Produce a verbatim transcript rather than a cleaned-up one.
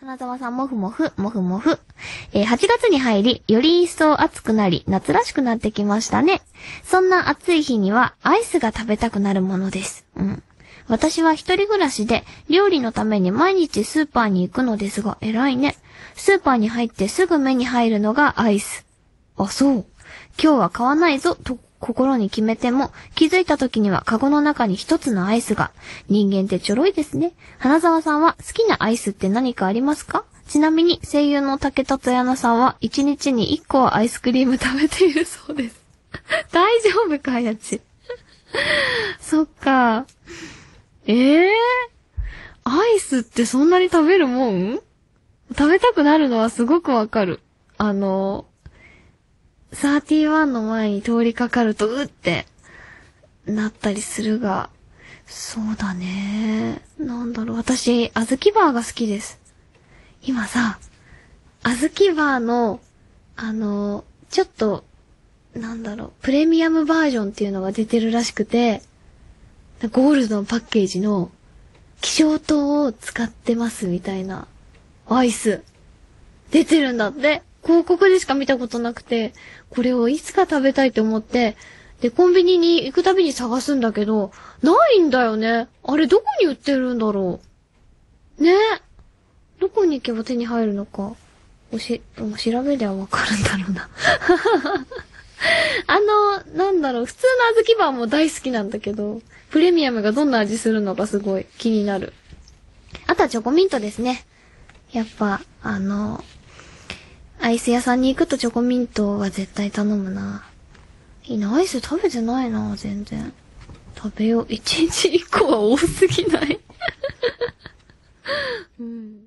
花沢さんもふもふ、もふもふ。えー、はちがつに入り、より一層暑くなり、夏らしくなってきましたね。そんな暑い日には、アイスが食べたくなるものです。うん。私は一人暮らしで、料理のために毎日スーパーに行くのですが、偉いね。スーパーに入ってすぐ目に入るのがアイス。あ、そう。今日は買わないぞ、と心に決めても、気づいた時にはカゴの中に一つのアイスが。人間ってちょろいですね。花沢さんは好きなアイスって何かありますか？ちなみに声優の竹田彩菜さんは一日に一個はアイスクリーム食べているそうです。大丈夫かやち。そっか。えー、アイスってそんなに食べるもん？食べたくなるのはすごくわかる。あの、サーティーワンの前に通りかかるとうってなったりするが、そうだね。なんだろう、私、あずきバーが好きです。今さ、あずきバーの、あの、ちょっと、なんだろう、プレミアムバージョンっていうのが出てるらしくて、ゴールドのパッケージの希少糖を使ってますみたいなアイス出てるんだって。広告でしか見たことなくて、これをいつか食べたいと思って、で、コンビニに行くたびに探すんだけど、ないんだよね。あれどこに売ってるんだろう。ね。どこに行けば手に入るのか。おし、調べりゃわかるんだろうな。あの、なんだろう、普通のあずきバーも大好きなんだけど、プレミアムがどんな味するのかすごい気になる。あとはチョコミントですね。やっぱ、あの、アイス屋さんに行くとチョコミントは絶対頼むな。いいな、アイス食べてないな、全然。食べよう。一日一個は多すぎない。うん。